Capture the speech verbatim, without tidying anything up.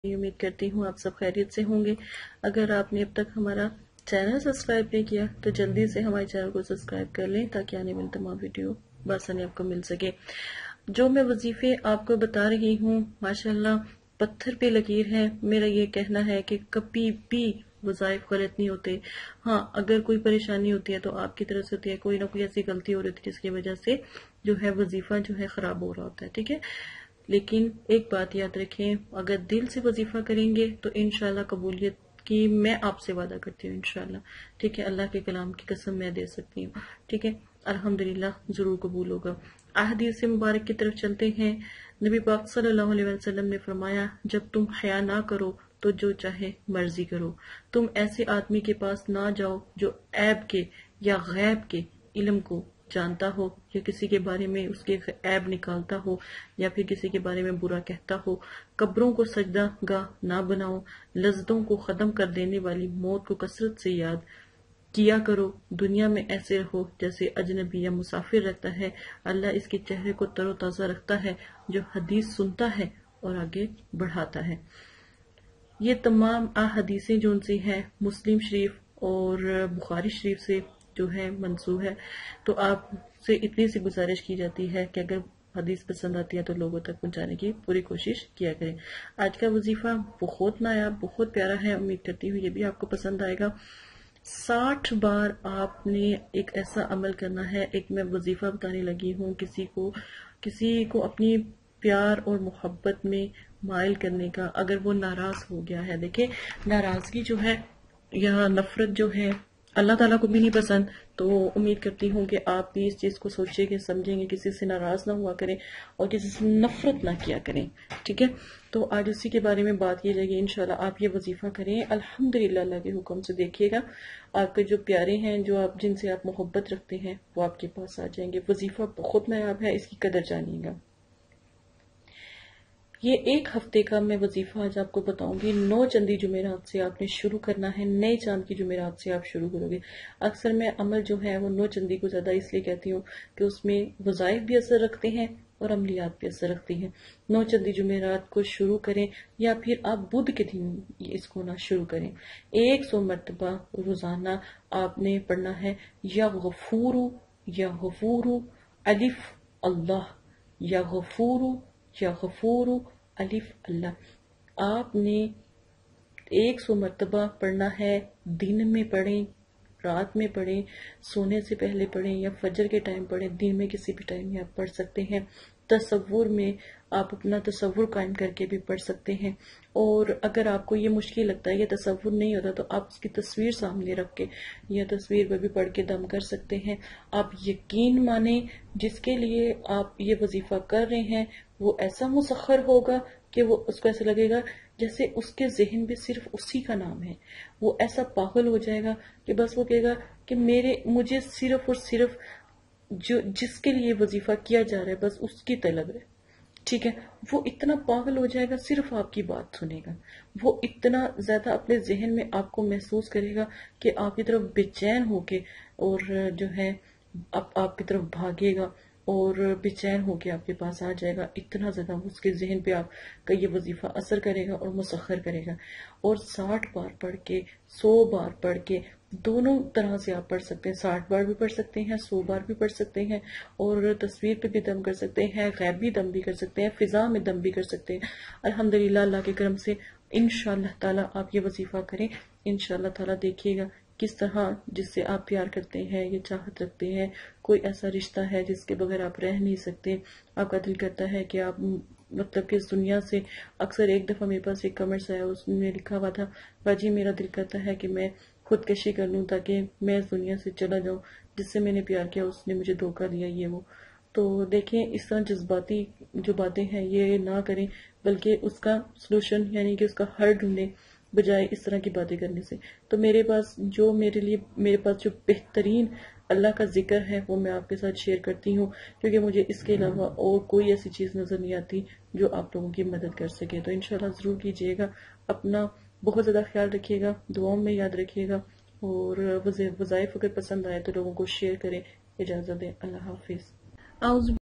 امید کرتی ہوں آپ سب خیریت سے ہوں گے۔ اگر آپ نے اب تک ہمارا چینل سبسکرائب نہیں کیا تو جلدی سے ہمارے چینل کو سبسکرائب کر لیں تاکہ آنے والی تمام ویڈیو بآسانی آپ کو مل سکے۔ جو میں وظیفے آپ کو بتا رہی ہوں ماشاءاللہ پتھر پہ لکیر ہے۔ میرا یہ کہنا ہے کہ کبھی بھی وظائف غلط نہیں ہوتے۔ ہاں اگر کوئی پریشانی ہوتی ہے تو آپ کی طرف سے ہوتی ہے، کوئی نہ کوئی ایسی غلطی ہو رہی ہے جس کی وجہ سے جو ہے وظیفہ جو ہے خراب ہو رہا ہوتا ہے، ٹھیک ہے۔ لیکن ایک بات یاد رکھیں، اگر دل سے وظیفہ کریں گے تو انشاءاللہ قبولیت کی میں آپ سے وعدہ کرتی ہوں انشاءاللہ، ٹھیک ہے۔ اللہ کے کلام کی قسم میں دے سکتی ہوں، ٹھیک ہے۔ الحمدللہ ضرور قبول ہوگا۔ احادیث مبارک کی طرف چلتے ہیں۔ نبی پاک صلی اللہ علیہ وسلم نے فرمایا، جب تم حیا نہ کرو تو جو چاہے مرضی کرو۔ تم ایسے آدمی کے پاس نہ جاؤ جو عیب کے یا غیب کے علم کو جانتا ہو یا کسی کے بارے میں اس کے عیب نکالتا ہو یا پھر کسی کے بارے میں برا کہتا ہو۔ قبروں کو سجدہ گاہ نہ بناؤ۔ لذتوں کو ختم کر دینے والی موت کو کثرت سے یاد کیا کرو۔ دنیا میں ایسے رہو جیسے اجنبی یا مسافر رہتا ہے۔ اللہ اس کے چہرے کو تر و تازہ رکھتا ہے جو حدیث سنتا ہے اور آگے بڑھاتا ہے۔ یہ تمام احادیثیں جو ان سے ہیں مسلم شریف اور بخاری شریف سے جو ہے منسوخ ہے، تو آپ سے اتنی سی گزارش کی جاتی ہے کہ اگر حدیث پسند آتی ہے تو لوگوں تک پہنچانے کی پوری کوشش کیا کریں۔ آج کا وظیفہ بہت نایاب، بہت پیارا ہے، امید کرتی ہوں یہ بھی آپ کو پسند آئے گا۔ ساٹھ بار آپ نے ایک ایسا عمل کرنا ہے، ایک میں وظیفہ بتانے لگی ہوں کسی کو کسی کو اپنی پیار اور محبت میں مائل کرنے کا، اگر وہ ناراض ہو گیا ہے۔ دیکھیں ناراضگی جو ہے یا نفرت جو ہے اللہ تعالیٰ کو بھی نہیں پسند، تو امید کرتی ہوں کہ آپ بھی اس چیز کو سوچیں گے، سمجھیں گے، کسی سے ناراض نہ ہوا کریں اور کسی سے نفرت نہ کیا کریں، ٹھیک ہے۔ تو آج اسی کے بارے میں بات کی جائے گی انشاءاللہ۔ آپ یہ وظیفہ کریں الحمدللہ، اللہ کے حکم سے۔ دیکھیے گا آپ کے جو پیارے ہیں، جو آپ جن سے آپ محبت رکھتے ہیں، وہ آپ کے پاس آ جائیں گے۔ وظیفہ بہت نایاب ہے، اس کی قدر جانیے گا۔ یہ ایک ہفتے کا میں وظیفہ آج آپ کو بتاؤں گی۔ نو چندی جمعرات سے آپ نے شروع کرنا ہے، نئے چاند کی جمعرات سے آپ شروع کرو گے۔ اکثر میں عمل جو ہے وہ نو چندی کو زیادہ اس لیے کہتی ہوں کہ اس میں وظائف بھی اثر رکھتے ہیں اور عملیات بھی اثر رکھتی ہیں۔ نو چندی جمعرات کو شروع کریں یا پھر آپ بدھ کے دن اس کو نہ شروع کریں۔ ایک سو مرتبہ روزانہ آپ نے پڑھنا ہے، یا غفورو یا غفورو الف اللہ، یا غفورو یا غفورو الف اللہ۔ آپ نے ایک سو مرتبہ پڑھنا ہے، دن میں پڑھیں، رات میں پڑھیں، سونے سے پہلے پڑھیں یا فجر کے ٹائم پڑھیں، دن میں کسی بھی ٹائم میں آپ پڑھ سکتے ہیں۔ تصور میں آپ اپنا تصور قائم کر کے بھی پڑھ سکتے ہیں، اور اگر آپ کو یہ مشکل لگتا ہے، یہ تصور نہیں ہوتا، تو آپ اس کی تصویر سامنے رکھ کے یا تصویر پہ بھی پڑھ کے دم کر سکتے ہیں۔ آپ یقین مانیں جس کے لیے آپ یہ وظیفہ کر رہے ہیں وہ ایسا مسخر ہوگا کہ وہ اس کو ایسا لگے گا جیسے اس کے ذہن میں صرف اسی کا نام ہے۔ وہ ایسا پاگل ہو جائے گا کہ بس وہ کہے گا کہ میرے مجھے صرف اور صرف جو جس کے لیے وظیفہ کیا جا رہا ہے بس اس کی طلب ہے، ٹھیک ہے۔ وہ اتنا پاگل ہو جائے گا، صرف آپ کی بات سنے گا۔ وہ اتنا زیادہ اپنے ذہن میں آپ کو محسوس کرے گا کہ آپ کی طرف بے چین ہو کے اور جو ہے آپ آپ کی طرف بھاگے گا اور بے چین ہو کے آپ کے پاس آ جائے گا۔ اتنا زیادہ اس کے ذہن پہ آپ کا یہ وظیفہ اثر کرے گا اور مسخر کرے گا۔ اور ساٹھ بار پڑھ کے، سو بار پڑھ کے، دونوں طرح سے آپ پڑھ سکتے ہیں۔ ساٹھ بار بھی پڑھ سکتے ہیں، سو بار بھی پڑھ سکتے ہیں، اور تصویر پہ بھی دم کر سکتے ہیں، غیبی دم بھی کر سکتے ہیں، فضا میں دم بھی کر سکتے ہیں۔ الحمدللہ اللہ کے کرم سے انشاءاللہ تعالیٰ آپ یہ وظیفہ کریں، انشاءاللہ تعالیٰ دیکھیے گا کس طرح جس سے آپ پیار کرتے ہیں یا چاہت رکھتے ہیں، کوئی ایسا رشتہ ہے جس کے بغیر آپ رہ نہیں سکتے، آپ کا دل کرتا ہے کہ آپ مطلب کہ اس دنیا سے اکثر ایک دفعہ میرے پاس ایک کمنٹس آیا، اس میں لکھا ہوا تھا، باجی میرا دل کرتا ہے کہ میں خودکشی کر لوں تاکہ میں اس دنیا سے چلا جاؤں، جس سے میں نے پیار کیا اس نے مجھے دھوکہ دیا، یہ وہ۔ تو دیکھیں اس طرح جذباتی جو باتیں ہیں یہ نہ کریں، بلکہ اس کا سلوشن یعنی کہ اس کا حل ڈھونڈیں بجائے اس طرح کی باتیں کرنے سے۔ تو میرے پاس جو میرے لیے میرے پاس جو بہترین اللہ کا ذکر ہے وہ میں آپ کے ساتھ شیئر کرتی ہوں، کیونکہ مجھے اس کے علاوہ اور کوئی ایسی چیز نظر نہیں آتی جو آپ لوگوں کی مدد کر سکے۔ تو انشاءاللہ ضرور کیجیے گا، اپنا بہت زیادہ خیال رکھیے گا، دعاؤں میں یاد رکھیے گا، اور وظائف اگر پسند آئے تو لوگوں کو شیئر کریں۔ اجازت دیں، اللہ حافظ۔